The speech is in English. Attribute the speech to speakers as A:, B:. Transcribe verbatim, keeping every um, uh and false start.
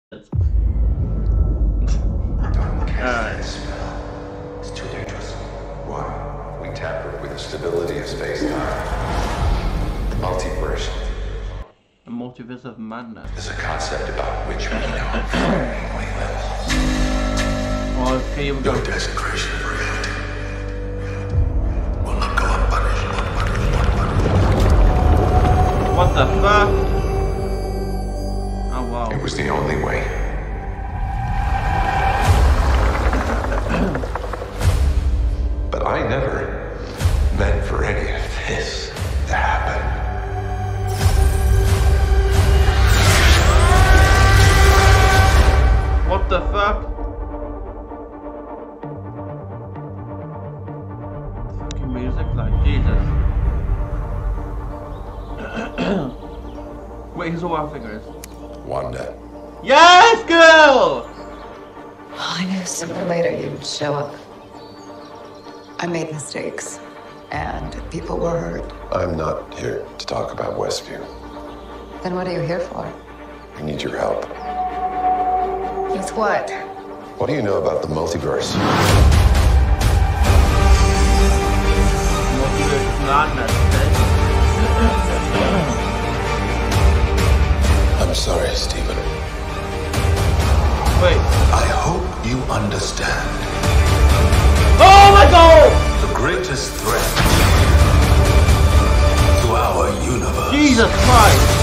A: Alright.
B: It's too dangerous. Why? We tamper with the stability of space-time. The multiverse
A: The multiverse of madness.
B: is a concept about which we know very little.
A: Oh, okay, here we go.
B: No desecration of reality. Will not go unpunished, unpunished, unpunished.
A: What the fuck? Oh wow.
B: It was the only way. But I never meant for any of this to happen.
A: What the fuck? Fucking music, like Jesus. Wait, who's the wild figure is?
B: Wanda.
A: Yes, girl!
C: I knew sooner or later you would show up. I made mistakes, and people were hurt.
B: I'm not here to talk about Westview.
C: Then what are you here for?
B: I need your help.
C: With what?
B: What do you know about the multiverse?
A: Multiverse of madness,
B: I'm sorry, Stephen.
A: Wait.
B: I hope you understand.
A: Oh my god!
B: The greatest threat to our universe
A: Jesus Christ!